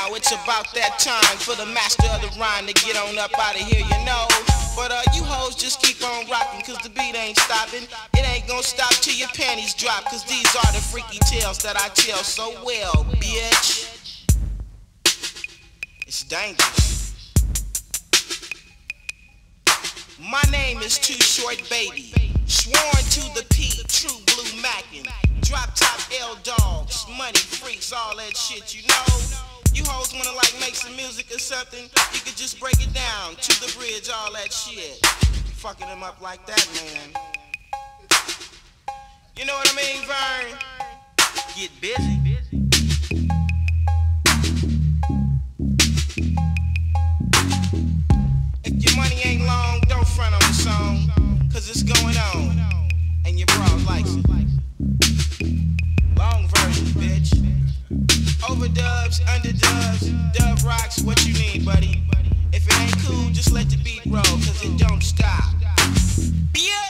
now it's about that time for the master of the rhyme to get on up out of here, you know. But you hoes just keep on rocking, cause the beat ain't stopping. It ain't gonna stop till your panties drop, cause these are the freaky tales that I tell so well, bitch. It's dangerous. My name is Too Short Baby, sworn to the P, true blue mackin'. Drop top L dogs, money freaks, all that shit, you know. You hoes wanna like make some music or something, you could just break it down to the bridge, all that shit. Fucking them up like that, man. You know what I mean, Vern? Get busy. If your money ain't long, don't front on the song, cause it's going on, and your bra likes it. Long version, bitch. Overdubs, underdubs, dub rocks, what you need, buddy? If it ain't cool, just let the beat roll, cause it don't stop. Yeah!